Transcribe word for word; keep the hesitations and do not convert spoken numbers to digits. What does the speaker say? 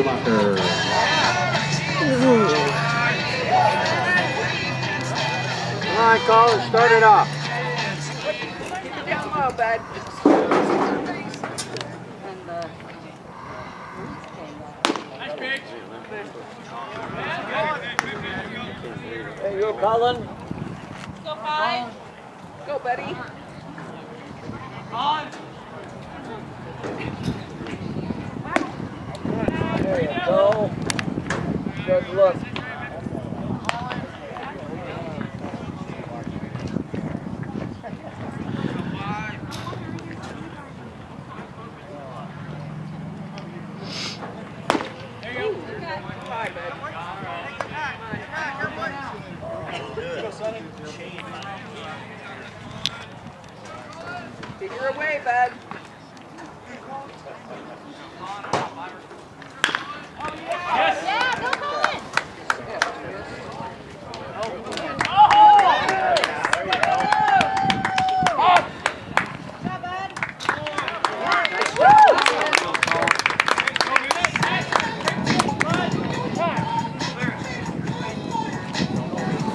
Schumacher. Come on, Colin, start it off. Keep it down low, bud. Nice pitch. There you go, Colin. Go five. Go, buddy. On. There you go. Good look. Figure away, bud.